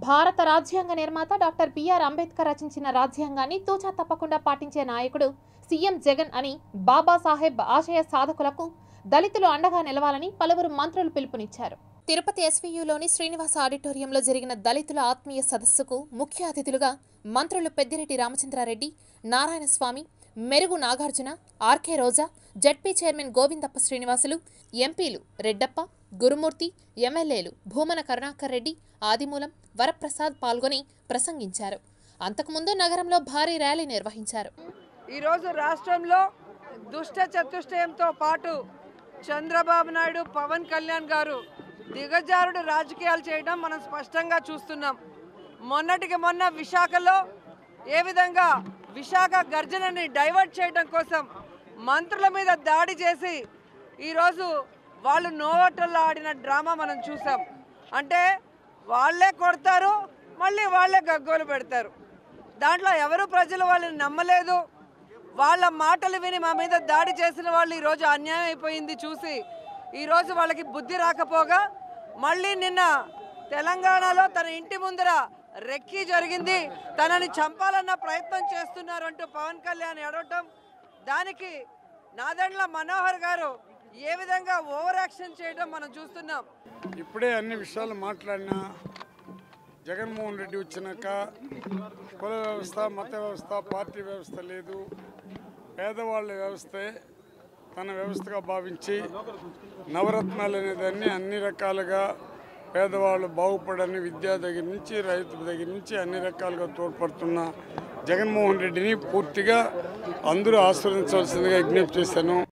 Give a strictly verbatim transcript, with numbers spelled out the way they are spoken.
భారత రాజ్యాంగ నిర్మాత డాక్టర్ బిఆర్ అంబేద్కర్ రచించిన రాజ్యాంగాన్ని తూచా తప్పకుండా పాటించే నాయకుడు సీఎం జగన్ అని బాబాసాహెబ్ ఆశయ సాధకులకు దళితులు అండగా నిలవాలని పలువురు మంత్రులు పిలుపునిచ్చారు. తిరుపతి ఎస్వీయూలోని శ్రీనివాస ఆడిటోరియంలో జరిగిన దళితుల ఆత్మీయ సదస్సుకు ముఖ్య అతిథులుగా మంత్రులు Peddireddy Ramachandra Reddy, Narayanaswamy, Merugu Nagarjuna, RK Roja, ZP chairman Govindappa Srinivasulu, ఎంపీలు రెడ్డప్ప, గురుమూర్తి, ఎమ్మెల్యేలు భూమన కరుణాకర్ రెడ్డి, ఆదిమూలం, వరప్రసాద్ పాల్గొని ప్రసంగించారు. అంతకుముందు నగరంలో భారీ ర్యాలీ నిర్వహించారు. ఈరోజు రాష్ట్రంలో దుష్ట చతుష్టయంతో పాటు చంద్రబాబు నాయుడు, పవన్ కళ్యాణ్ గారు దిగజారుడు రాజకీయాలు చేయడం మనం స్పష్టంగా చూస్తున్నాం. మొన్నటికి మొన్న విశాఖలో ఏ విధంగా విశాఖ గర్జనని డైవర్ట్ చేయడం కోసం మంత్రుల మీద దాడి చేసి ఈరోజు వాళ్ళు నోవటల్లో ఆడిన డ్రామా మనం చూసాం. అంటే వాళ్ళే కొడతారు, మళ్ళీ వాళ్ళే గగ్గోలు పెడతారు. దాంట్లో ఎవరు ప్రజలు వాళ్ళని నమ్మలేదు. వాళ్ళ మాటలు విని మా మీద దాడి చేసిన వాళ్ళు ఈరోజు అన్యాయం అయిపోయింది చూసి ఈరోజు వాళ్ళకి బుద్ధి రాకపోగా మళ్ళీ నిన్న తెలంగాణలో తన ఇంటి ముందర రెక్కి జరిగింది, తనని చంపాలన్న ప్రయత్నం చేస్తున్నారు అంటూ పవన్ కళ్యాణ్ ఎడవటం, దానికి నాదెండ్ల మనోహర్ గారు ఏ విధంగా ఓవర్ యాక్షన్ చేయడం మనం చూస్తున్నాం. ఇప్పుడే అన్ని విషయాలు మాట్లాడినా జగన్మోహన్ రెడ్డి వచ్చినాక కుల వ్యవస్థ, మత వ్యవస్థ, పార్టీ వ్యవస్థ లేదు, పేదవాళ్ళ వ్యవస్థే తన వ్యవస్థగా భావించి నవరత్నాలు అనేదాన్ని అన్ని రకాలుగా పేదవాళ్ళు బాగుపడని విద్యా దగ్గర నుంచి రైతుల దగ్గర నుంచి అన్ని రకాలుగా తోడ్పడుతున్న జగన్మోహన్ రెడ్డిని పూర్తిగా అందరూ ఆస్వాదించవలసిందిగా విజ్ఞప్తి చేశాను.